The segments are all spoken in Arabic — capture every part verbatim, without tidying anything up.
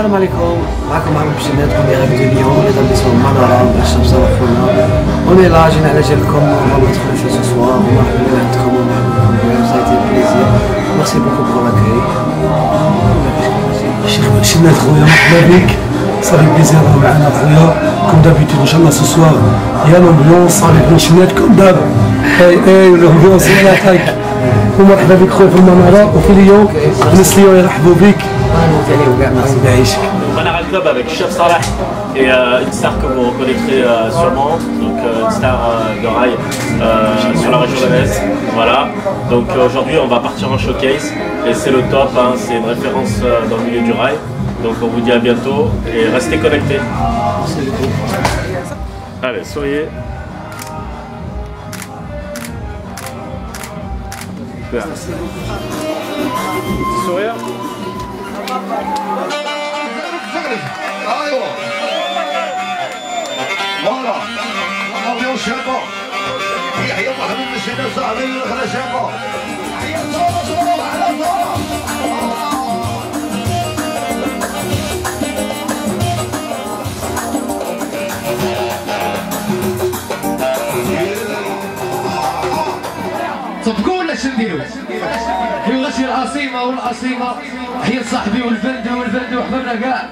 السلام عليكم، معكم محمد بشنات مدير دو ليون ليتابليسمون منارة باش تشرفونا. اوني لا جينا على جالكم والله تدخلوا في سو سوار ومرحبا بكم عندكم ومرحبا بكم سايتي بليزير. ميرسي بوكو بور لاكاي. شنات خويا مرحبا بك، صافي بليزير معنا خويا كوم دابيتود ان شاء الله سو سوار يا لومبيونس صافي بن شنات كوم داب. اي اي لومبيونس ولا تاك. ومرحبا بك خويا في المنارة وفي ليون، الناس ليون يرحبوا بك. الله يعيشك. Manara Club avec Chef Salah et euh, une star que vous reconnaîtrez euh, sûrement, donc euh, une star euh, de rail euh, sur la région lyonnaise. Voilà, donc euh, aujourd'hui on va partir en showcase et c'est le top, hein, c'est une référence euh, dans le milieu du rail. Donc on vous dit à bientôt et restez connectés. Allez, souriez. Super. Sourire. ايوه فوالا الامبيونس شابه. تحيه محمد السيد صاحبي الاخرى شابه. تحيه صوره صوره على صوره. صفقوا ولا شنديروا؟ في غشي العصيمه والعصيمه حيا صاحبي والفندي والفندي وحبابنا كاع.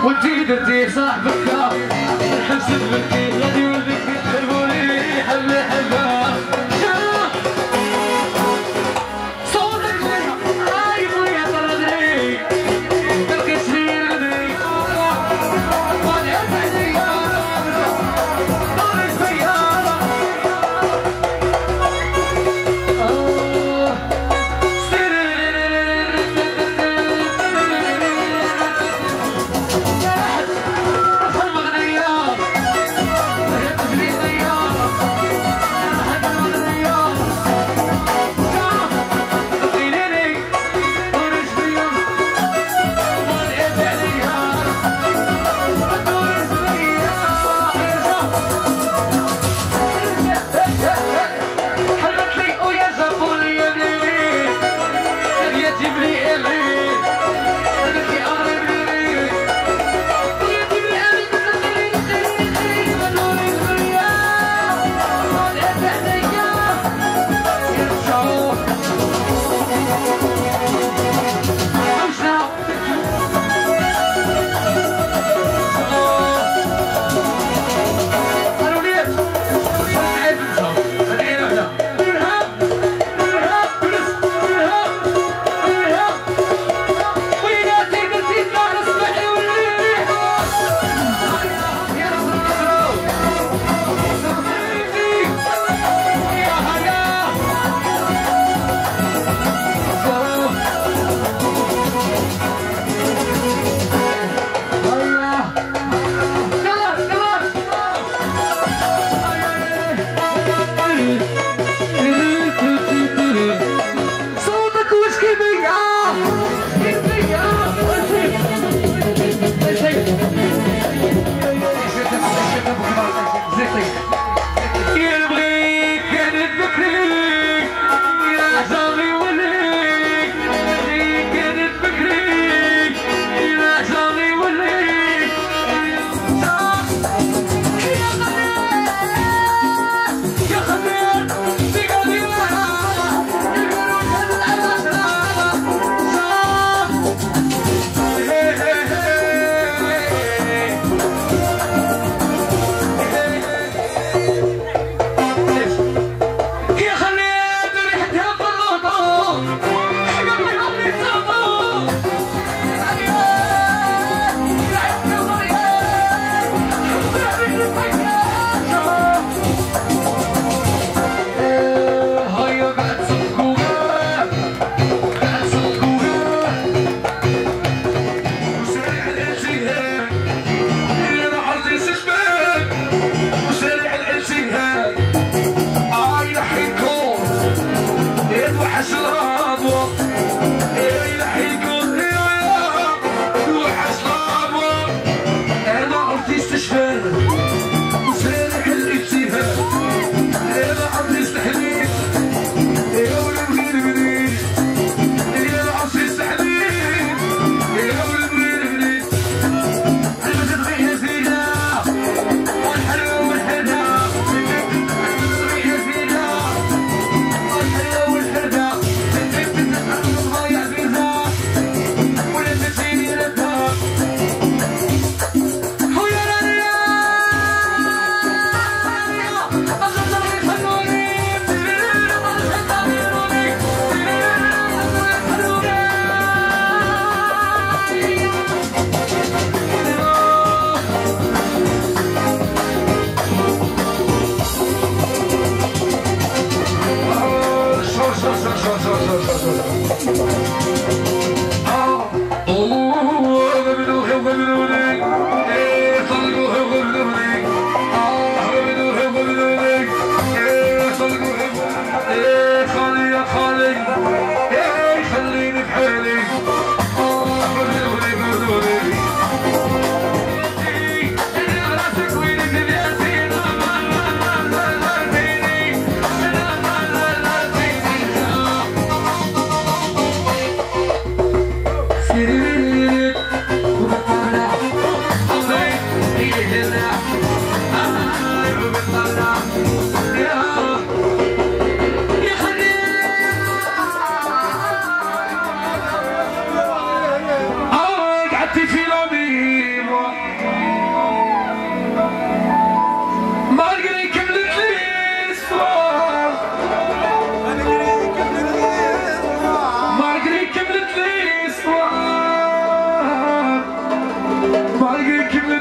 وانتي درتي صاحبك نحسب بكي غادي ولدك تحبوني حبة حبة صوتك هاي خويا طردني تلقى سيرني وانا بعدي طارق سيارة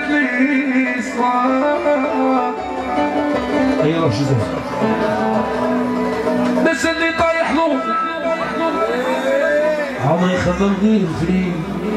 ابليس هي روح جوزيف بس اللي طايح له عمري خمم غير فريق